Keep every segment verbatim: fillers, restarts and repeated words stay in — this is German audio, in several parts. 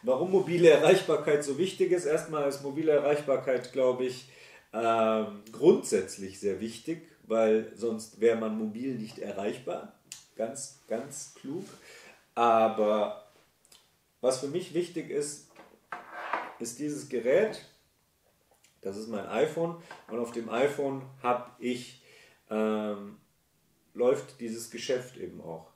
warum mobile Erreichbarkeit so wichtig ist. Erstmal ist mobile Erreichbarkeit, glaube ich, ähm, grundsätzlich sehr wichtig, weil sonst wäre man mobil nicht erreichbar. Ganz, ganz klug. Aber was für mich wichtig ist, ist dieses Gerät. Das ist mein iPhone und auf dem iPhone habe ich, ähm, läuft dieses Geschäft eben auch.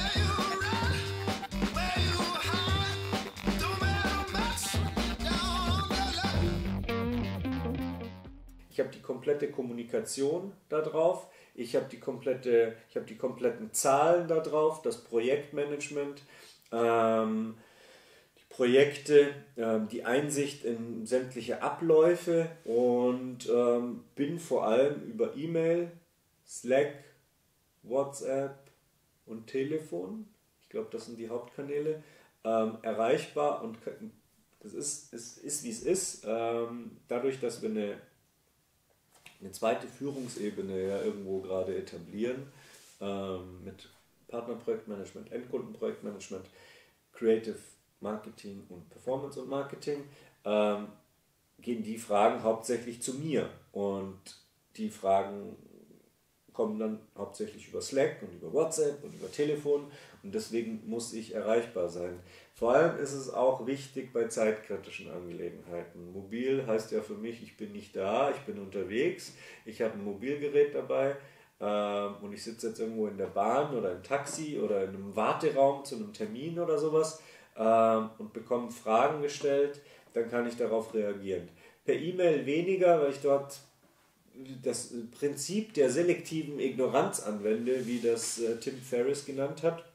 Ich habe die komplette Kommunikation da drauf, ich habe die komplette, ich habe die kompletten Zahlen da drauf, das Projektmanagement, ähm, Projekte, ähm, die Einsicht in sämtliche Abläufe und ähm, bin vor allem über E-Mail, Slack, WhatsApp und Telefon, ich glaube, das sind die Hauptkanäle, ähm, erreichbar und das ist, ist, ist wie es ist. Ähm, dadurch, dass wir eine, eine zweite Führungsebene ja irgendwo gerade etablieren, ähm, mit Partnerprojektmanagement, Endkundenprojektmanagement, Creative Marketing und Performance und Marketing, ähm, gehen die Fragen hauptsächlich zu mir und die Fragen kommen dann hauptsächlich über Slack und über WhatsApp und über Telefon und deswegen muss ich erreichbar sein. Vor allem ist es auch wichtig bei zeitkritischen Angelegenheiten. Mobil heißt ja für mich, ich bin nicht da, ich bin unterwegs, ich habe ein Mobilgerät dabei ähm, und ich sitze jetzt irgendwo in der Bahn oder im Taxi oder in einem Warteraum zu einem Termin oder sowas ähm, und bekomme Fragen gestellt, dann kann ich darauf reagieren. Per E-Mail weniger, weil ich dort das Prinzip der selektiven Ignoranz anwende, wie das äh, Tim Ferriss genannt hat.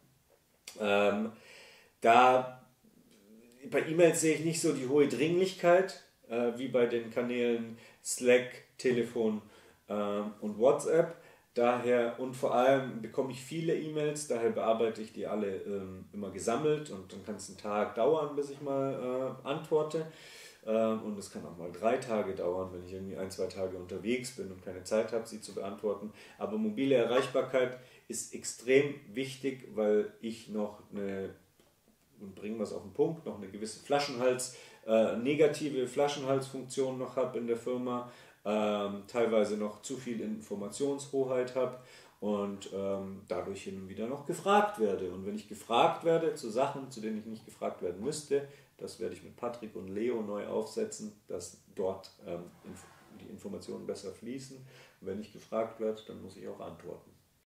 Ähm, da bei E-Mails sehe ich nicht so die hohe Dringlichkeit, äh, wie bei den Kanälen Slack, Telefon ähm, und WhatsApp. Daher und vor allem bekomme ich viele E-Mails, daher bearbeite ich die alle ähm, immer gesammelt und dann kann es einen Tag dauern, bis ich mal äh, antworte. Und es kann auch mal drei Tage dauern, wenn ich irgendwie ein, zwei Tage unterwegs bin und keine Zeit habe, sie zu beantworten. Aber mobile Erreichbarkeit ist extrem wichtig, weil ich noch eine, und bringen wir es auf den Punkt, noch eine gewisse Flaschenhals, äh, negative Flaschenhalsfunktion noch habe in der Firma, ähm, teilweise noch zu viel Informationshoheit habe und ähm, dadurch hin und wieder noch gefragt werde. Und wenn ich gefragt werde zu Sachen, zu denen ich nicht gefragt werden müsste, das werde ich mit Patrick und Leo neu aufsetzen, dass dort ähm, die Informationen besser fließen. Und wenn ich gefragt werde, dann muss ich auch antworten.